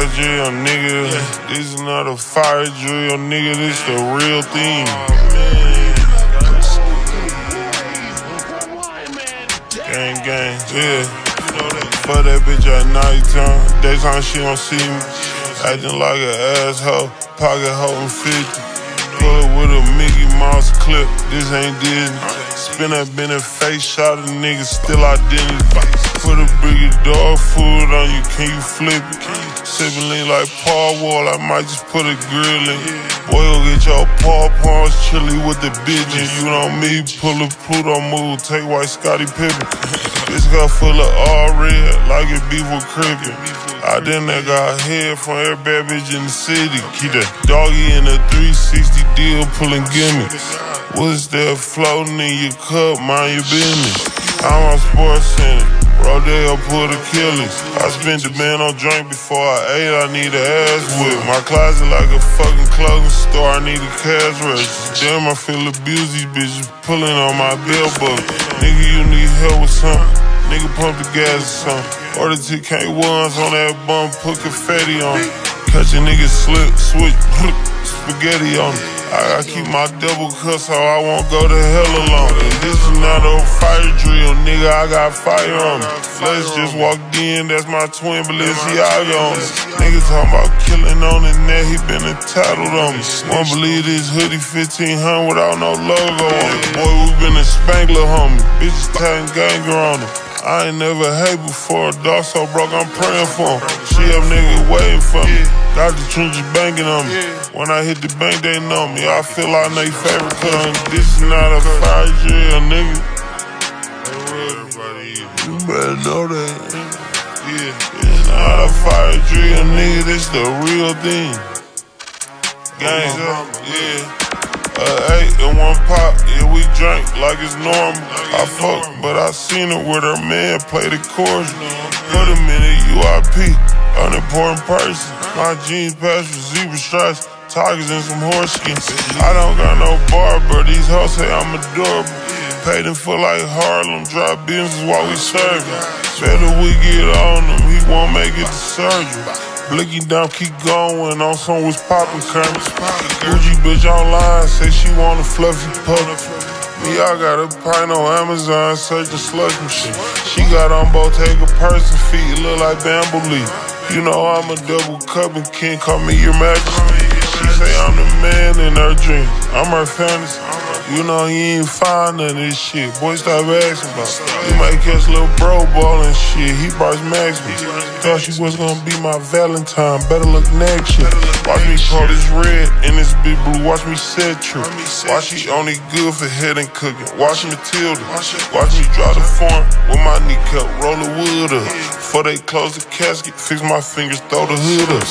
fire drill, nigga. This is not a fire drill, nigga. This the real thing. Gang, gang, yeah. Fuck that bitch at nighttime. Daytime she don't see me. Acting like an asshole. Pocket holding 50. Pull up with a Mickey Mouse clip. This ain't Disney. Spin that been a face shot of niggas, still identity. Put a bigger dog food on you, can you flip it? Sippin' lean like Paul Wall, I might just put a grill in. Boy, go get your paw paws chili with the bitches. You know me, pull a Pluto move, take white Scottie Pippen. This got full of all red, like it beef with crippin'. I done that got head from every bad bitch in the city. Keep that doggy in a 360 deal, pulling gimmicks. What's that floating in your cup, mind your business. I'm on Sports Center, Rodeo pulled Achilles. I spent the band on drink before I ate, I need an ass whip. My closet like a fucking clothing store, I need a cash register. Damn, I feel abused, these bitches pulling on my belt buckle. Nigga, you need help with something, nigga pump the gas or something. Order TK1s on that bum, put confetti on it. Catch a nigga slip, switch, spaghetti on it. I gotta keep my double cut so I won't go to hell alone. And this is not a fire drill, nigga, I got fire on me. Let's just walk in, that's my twin Balenciaga on it. Nigga talking about killing on the net, he been entitled on me. Won't believe this hoodie 1500 without no logo on it. Boy, we been a Spangler homie, bitches tatting ganger on him. I ain't never hate before, dog so broke, I'm praying for him. She up nigga waiting for me, got the trenches banging on me. When I hit the bank, they know me, I feel like they favorite cuz. This is not a fire drill, nigga. You better know that. It's not a fire drill, nigga, this the real thing. Gang, yeah. 8 in 1 pop, yeah, we drank like it's normal. I fuck, but I seen her with her man play the chorus. Put him in a UIP, unimportant person. My jeans patch with zebra stripes, tigers and some horse skins. I don't got no barber, these hoes say I'm adorable. Paid him for like Harlem, drop business while we serving. Better we get on him, he won't make it to surgery. Blicky down, keep going, on some was poppin' currents. Gucci bitch online, say she want a fluffy pup. Me, I got a pint on Amazon, searching slush machine. She got on Bottega person feet, look like bamboo leaf. You know I'm a double cup and can't call me your majesty. She say I'm the man in her dreams, I'm her fantasy. You know he ain't find none of this shit, boy stop asking about it. You might catch little bro ball and shit, he Bryce Maxman. Thought she was gonna be my Valentine, better look next year. Watch me call this red and this big blue, watch me set trip. Watch she only good for head and cooking, watch Matilda. Watch me draw the form with my knee cut, roll the wood up. Before they close the casket, fix my fingers, throw the hood up.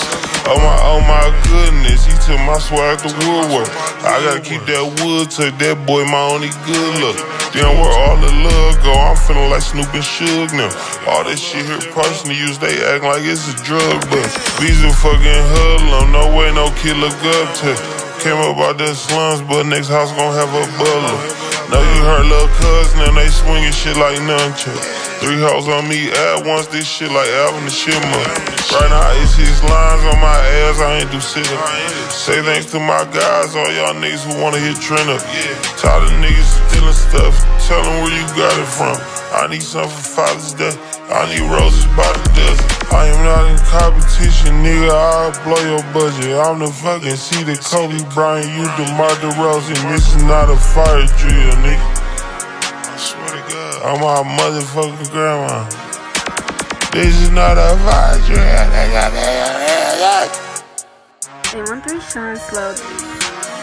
Oh my goodness, he took my swag to woodwork. I gotta keep that wood tucked, that boy my only good look. Then where all the love go, I'm feeling like Snoop and Suge now. All this shit here personal use, they act like it's a drug bust. Veeze fucking hoodlum, no way no kid look up to. Came up out the slums, but next house gon' have a butler. Know you heard little cousin and they swinging shit like nunchucks. 3 hoes on me at once, this shit like Alvin the Shimmer. Right now it's 6 lines on my ass, I ain't do sit up. Say thanks to my guys, all y'all niggas who wanna hit trend up. Tired of niggas stealing stuff, tell them where you got it from. I need something for Father's Day, I need roses by the dozen. I am not in competition, nigga, I'll blow your budget. I'm the fucking C, the Kobe Bryant, you DeMar DeRozan. This is not a fire drill, nigga. I swear to God, I'm my motherfucking grandma. This is not a fire drill, nigga. They want to shine slowly.